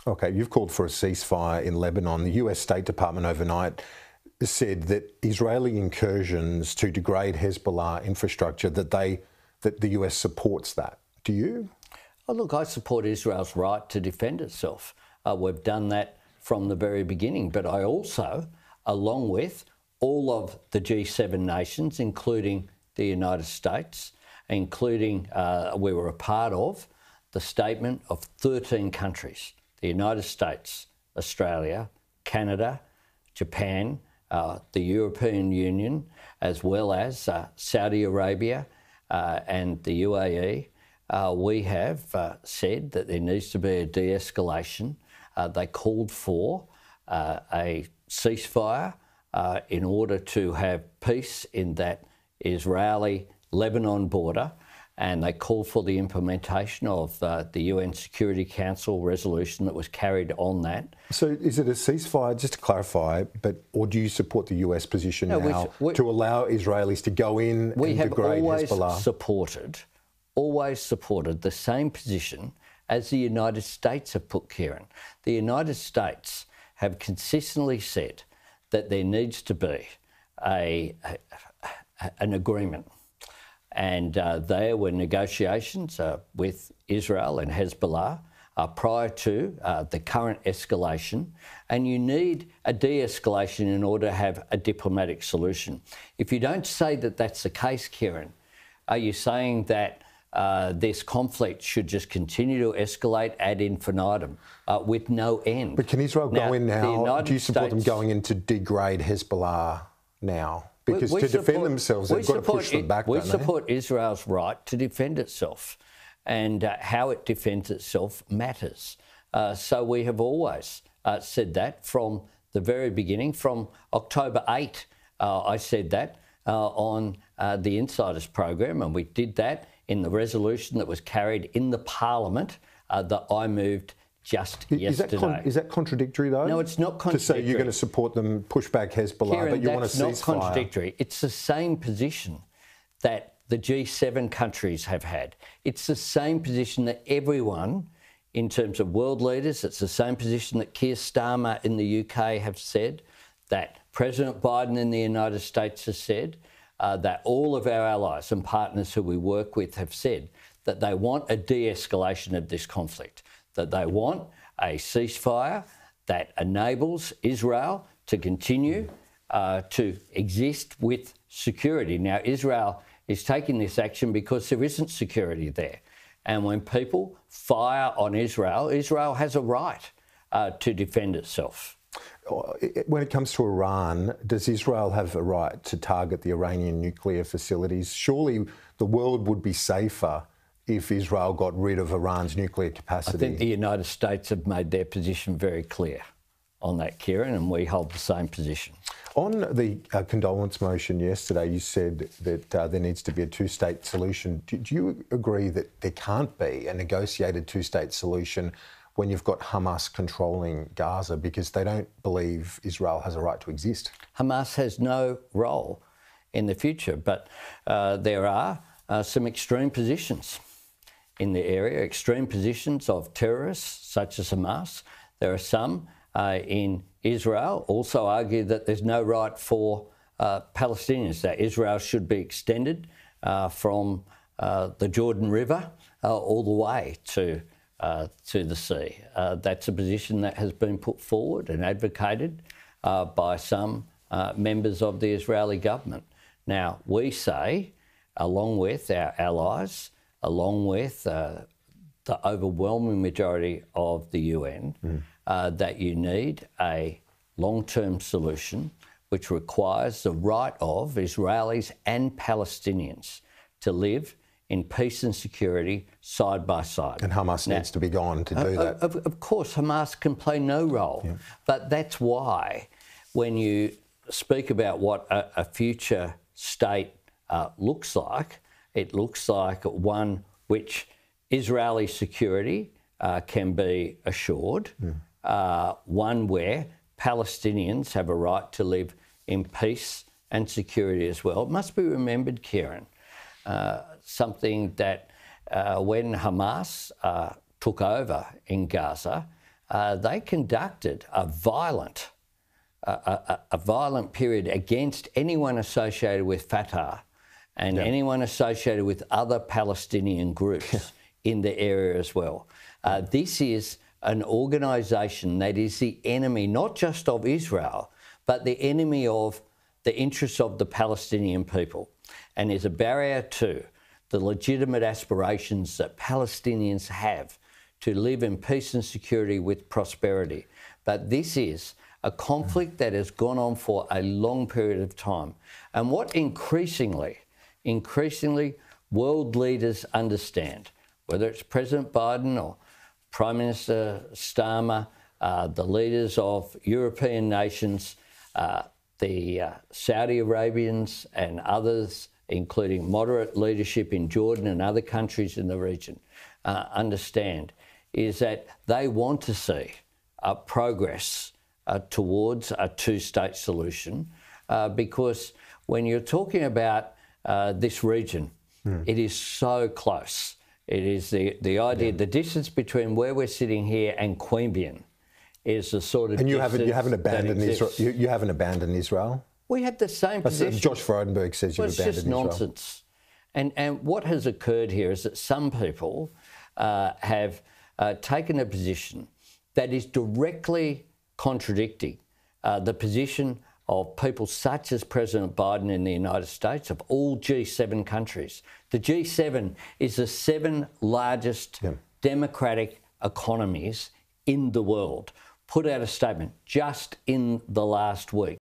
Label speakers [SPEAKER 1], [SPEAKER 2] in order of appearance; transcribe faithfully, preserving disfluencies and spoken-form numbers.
[SPEAKER 1] Okay, you've called for a ceasefire in Lebanon. The U S State Department overnight said that Israeli incursions to degrade Hezbollah infrastructure, that they that the U S supports that. Do you?
[SPEAKER 2] Oh, look, I support Israel's right to defend itself. Uh, we've done that from the very beginning. But I also, along with all of the G seven nations, including the United States, including uh, we were a part of the statement of thirteen countries, the United States, Australia, Canada, Japan, uh, the European Union, as well as uh, Saudi Arabia uh, and the U A E, uh, we have uh, said that there needs to be a de-escalation. Uh, they called for uh, a ceasefire uh, in order to have peace in that Israeli-Lebanon border, and they called for the implementation of uh, the U N Security Council resolution that was carried on that.
[SPEAKER 1] So is it a ceasefire, just to clarify, but or do you support the U S position
[SPEAKER 2] no,
[SPEAKER 1] now
[SPEAKER 2] we, we,
[SPEAKER 1] to allow Israelis to go in
[SPEAKER 2] we
[SPEAKER 1] and
[SPEAKER 2] have
[SPEAKER 1] degrade
[SPEAKER 2] always
[SPEAKER 1] Hezbollah?
[SPEAKER 2] supported, always supported the same position as the United States have put, Kieran. The United States have consistently said that there needs to be a, a an agreement. And uh, there were negotiations uh, with Israel and Hezbollah uh, prior to uh, the current escalation. And you need a de-escalation in order to have a diplomatic solution. If you don't say that that's the case, Kieran, are you saying that uh, this conflict should just continue to escalate ad infinitum uh, with no end?
[SPEAKER 1] But can Israel
[SPEAKER 2] now,
[SPEAKER 1] go in now? Do you support
[SPEAKER 2] States,
[SPEAKER 1] them going in to degrade Hezbollah now? Because
[SPEAKER 2] we, we
[SPEAKER 1] to
[SPEAKER 2] support,
[SPEAKER 1] defend themselves, they've got to push them back,
[SPEAKER 2] We
[SPEAKER 1] don't
[SPEAKER 2] support
[SPEAKER 1] they?
[SPEAKER 2] Israel's right to defend itself, and uh, how it defends itself matters. Uh, so we have always uh, said that from the very beginning. From October eighth, uh, I said that uh, on uh, the Insiders program, and we did that in the resolution that was carried in the Parliament uh, that I moved just
[SPEAKER 1] is
[SPEAKER 2] yesterday.
[SPEAKER 1] That con- is that contradictory, though?
[SPEAKER 2] No, it's not contradictory.
[SPEAKER 1] To say you're going to support them, push back Hezbollah,
[SPEAKER 2] Kieran,
[SPEAKER 1] but you want a ceasefire.
[SPEAKER 2] That's not contradictory. It's the same position that the G seven countries have had. It's the same position that everyone, in terms of world leaders, it's the same position that Keir Starmer in the U K have said, that President Biden in the United States has said, uh, that all of our allies and partners who we work with have said that they want a de-escalation of this conflict, that they want a ceasefire that enables Israel to continue uh, to exist with security. Now, Israel is taking this action because there isn't security there. And when people fire on Israel, Israel has a right uh, to defend itself.
[SPEAKER 1] When it comes to Iran, does Israel have a right to target the Iranian nuclear facilities? Surely the world would be safer if Israel got rid of Iran's nuclear capacity.
[SPEAKER 2] I think the United States have made their position very clear on that, Kieran, and we hold the same position.
[SPEAKER 1] On the uh, condolence motion yesterday, you said that uh, there needs to be a two-state solution. Do, do you agree that there can't be a negotiated two-state solution when you've got Hamas controlling Gaza because they don't believe Israel has a right to exist?
[SPEAKER 2] Hamas has no role in the future, but uh, there are uh, some extreme positions in the area, extreme positions of terrorists such as Hamas. There are some uh, in Israel also argue that there's no right for uh, Palestinians, that Israel should be extended uh, from uh, the Jordan River uh, all the way to uh, to the sea. Uh, that's a position that has been put forward and advocated uh, by some uh, members of the Israeli government. Now, we say, along with our allies, along with uh, the overwhelming majority of the U N, mm. uh, that you need a long-term solution which requires the right of Israelis and Palestinians to live in peace and security side by side.
[SPEAKER 1] And Hamas now, needs to be gone to do
[SPEAKER 2] uh,
[SPEAKER 1] that.
[SPEAKER 2] Of, of course, Hamas can play no role. Yeah. But that's why when you speak about what a, a future state uh, looks like, it looks like one which Israeli security uh, can be assured, mm. uh, one where Palestinians have a right to live in peace and security as well. It must be remembered, Kieran, uh, something that uh, when Hamas uh, took over in Gaza, uh, they conducted a violent, a, a, a violent period against anyone associated with Fatah and yeah. anyone associated with other Palestinian groups yeah. in the area as well. Uh, this is an organisation that is the enemy, not just of Israel, but the enemy of the interests of the Palestinian people, and is a barrier to the legitimate aspirations that Palestinians have to live in peace and security with prosperity. But this is a conflict that has gone on for a long period of time. And what increasingly, increasingly world leaders understand, whether it's President Biden or Prime Minister Starmer, uh, the leaders of European nations, uh, the uh, Saudi Arabians and others, including moderate leadership in Jordan and other countries in the region, uh, understand is that they want to see uh, progress uh, towards a two-state solution uh, because when you're talking about uh, this region, mm. it is so close. It is the, the idea, yeah. the distance between where we're sitting here and Queanbeyan is the sort of
[SPEAKER 1] and you
[SPEAKER 2] distance
[SPEAKER 1] haven't you haven't abandoned Israel. You, you haven't abandoned Israel.
[SPEAKER 2] We had the same position.
[SPEAKER 1] Josh Frydenberg says you've
[SPEAKER 2] well,
[SPEAKER 1] abandoned Israel.
[SPEAKER 2] It's just nonsense. And and what has occurred here is that some people uh, have uh, taken a position that is directly contradicting uh, the position of people such as President Biden in the United States, of all G seven countries. The G seven is the seven largest yeah. democratic economies in the world. Put out a statement just in the last week.